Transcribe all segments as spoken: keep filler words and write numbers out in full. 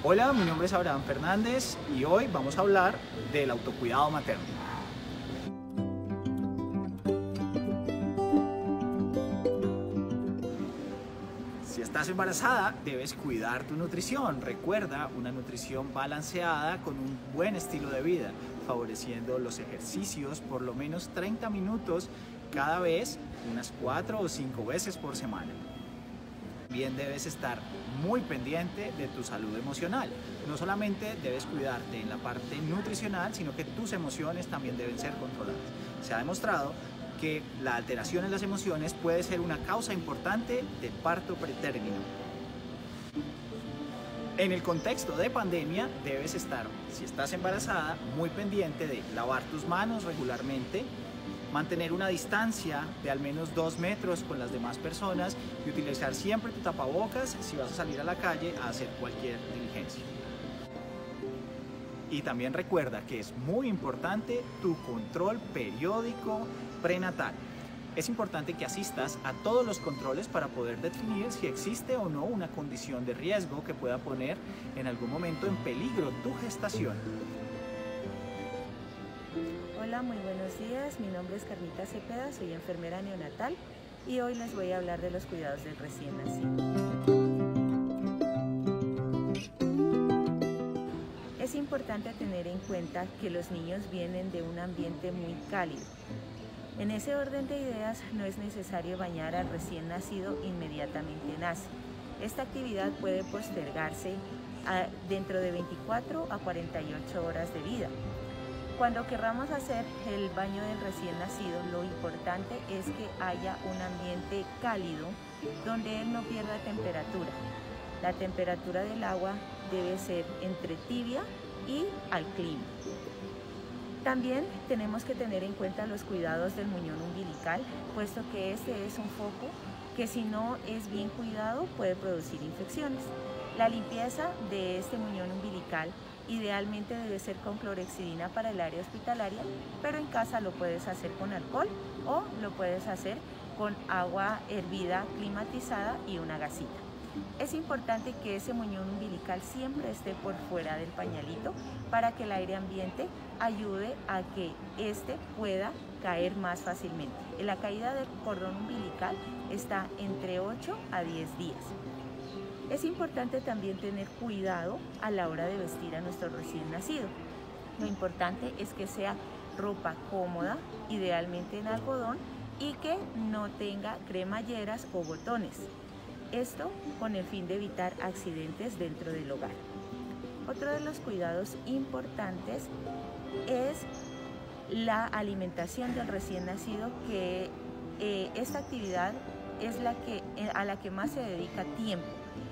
Hola, mi nombre es Abraham Fernández y hoy vamos a hablar del autocuidado materno. Si estás embarazada, debes cuidar tu nutrición. Recuerda, una nutrición balanceada con un buen estilo de vida, favoreciendo los ejercicios por lo menos treinta minutos cada vez, unas cuatro o cinco veces por semana. También debes estar muy pendiente de tu salud emocional. No solamente debes cuidarte en la parte nutricional, sino que tus emociones también deben ser controladas. Se ha demostrado que la alteración en las emociones puede ser una causa importante de parto pretérmino. En el contexto de pandemia, debes estar, si estás embarazada, muy pendiente de lavar tus manos regularmente, mantener una distancia de al menos dos metros con las demás personas y utilizar siempre tu tapabocas si vas a salir a la calle a hacer cualquier diligencia. Y también recuerda que es muy importante tu control periódico prenatal. Es importante que asistas a todos los controles para poder definir si existe o no una condición de riesgo que pueda poner en algún momento en peligro tu gestación. Hola, muy buenos días. Mi nombre es Carmita Cepeda, soy enfermera neonatal y hoy les voy a hablar de los cuidados del recién nacido. Es importante tener en cuenta que los niños vienen de un ambiente muy cálido. En ese orden de ideas, no es necesario bañar al recién nacido inmediatamente nace. Esta actividad puede postergarse a, dentro de veinticuatro a cuarenta y ocho horas de vida. Cuando querramos hacer el baño del recién nacido, lo importante es que haya un ambiente cálido donde él no pierda temperatura. La temperatura del agua debe ser entre tibia y al clima. También tenemos que tener en cuenta los cuidados del muñón umbilical, puesto que este es un foco que si no es bien cuidado puede producir infecciones. La limpieza de este muñón umbilical idealmente debe ser con clorhexidina para el área hospitalaria, pero en casa lo puedes hacer con alcohol o lo puedes hacer con agua hervida climatizada y una gasita. Es importante que ese muñón umbilical siempre esté por fuera del pañalito para que el aire ambiente ayude a que éste pueda caer más fácilmente. La caída del cordón umbilical está entre ocho a diez días. Es importante también tener cuidado a la hora de vestir a nuestro recién nacido. Lo importante es que sea ropa cómoda, idealmente en algodón, y que no tenga cremalleras o botones. Esto con el fin de evitar accidentes dentro del hogar. Otro de los cuidados importantes es la alimentación del recién nacido, que eh, esta actividad es la que, a la que más se dedica tiempo.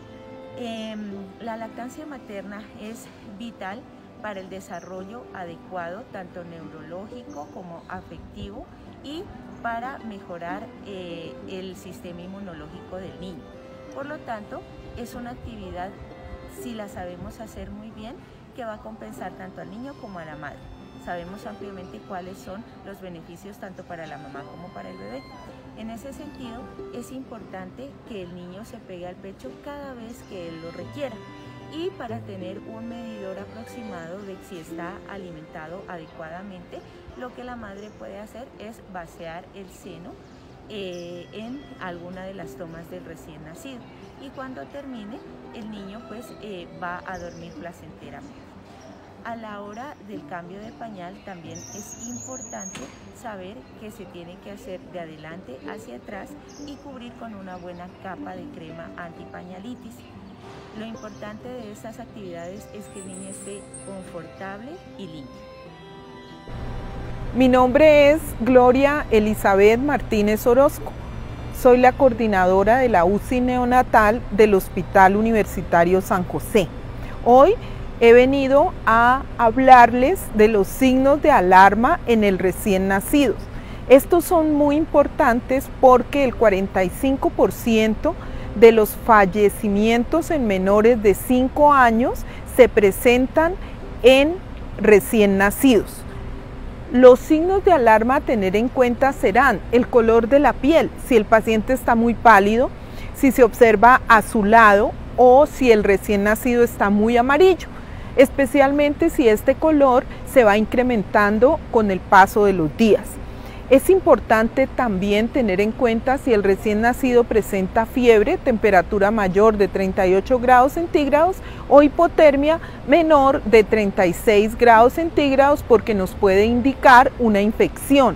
Eh, la lactancia materna es vital para el desarrollo adecuado, tanto neurológico como afectivo, y para mejorar eh, el sistema inmunológico del niño. Por lo tanto, es una actividad, si la sabemos hacer muy bien, que va a compensar tanto al niño como a la madre. Sabemos ampliamente cuáles son los beneficios tanto para la mamá como para el bebé. En ese sentido, es importante que el niño se pegue al pecho cada vez que él lo requiera, y para tener un medidor aproximado de si está alimentado adecuadamente, lo que la madre puede hacer es vaciar el seno eh, en alguna de las tomas del recién nacido, y cuando termine, el niño pues eh, va a dormir placenteramente. A la hora del cambio de pañal también es importante saber que se tiene que hacer de adelante hacia atrás y cubrir con una buena capa de crema antipañalitis. Lo importante de estas actividades es que el niño esté confortable y limpio. Mi nombre es Gloria Elizabeth Martínez Orozco. Soy la coordinadora de la U C I neonatal del Hospital Universitario San José. Hoy he venido a hablarles de los signos de alarma en el recién nacido. Estos son muy importantes porque el cuarenta y cinco por ciento de los fallecimientos en menores de cinco años se presentan en recién nacidos. Los signos de alarma a tener en cuenta serán el color de la piel, si el paciente está muy pálido, si se observa azulado o si el recién nacido está muy amarillo, especialmente si este color se va incrementando con el paso de los días. Es importante también tener en cuenta si el recién nacido presenta fiebre, temperatura mayor de treinta y ocho grados centígrados o hipotermia menor de treinta y seis grados centígrados, porque nos puede indicar una infección.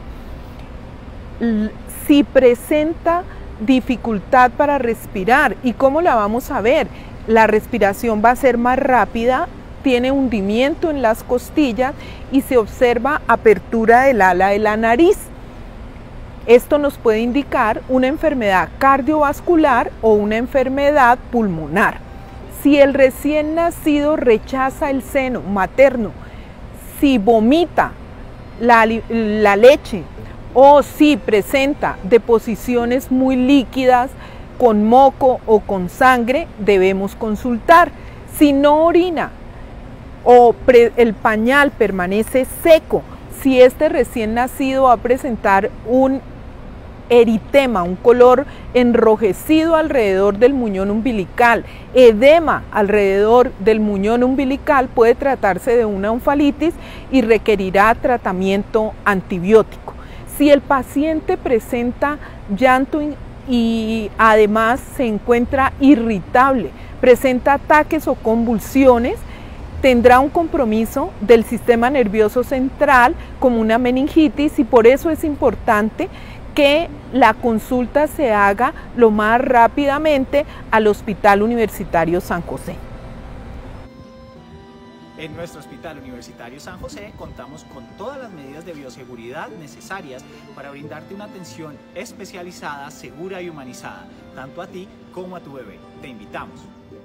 Si presenta dificultad para respirar, ¿y cómo la vamos a ver? La respiración va a ser más rápida, tiene hundimiento en las costillas y se observa apertura del ala de la nariz. Esto nos puede indicar una enfermedad cardiovascular o una enfermedad pulmonar. Si el recién nacido rechaza el seno materno, si vomita la, la leche o si presenta deposiciones muy líquidas con moco o con sangre, debemos consultar. Si no orina o pre, el pañal permanece seco, si este recién nacido va a presentar un eritema, un color enrojecido alrededor del muñón umbilical, edema alrededor del muñón umbilical, puede tratarse de una onfalitis y requerirá tratamiento antibiótico. Si el paciente presenta llanto y además se encuentra irritable, presenta ataques o convulsiones, tendrá un compromiso del sistema nervioso central como una meningitis, y por eso es importante que la consulta se haga lo más rápidamente al Hospital Universitario San José. En nuestro Hospital Universitario San José contamos con todas las medidas de bioseguridad necesarias para brindarte una atención especializada, segura y humanizada, tanto a ti como a tu bebé. Te invitamos.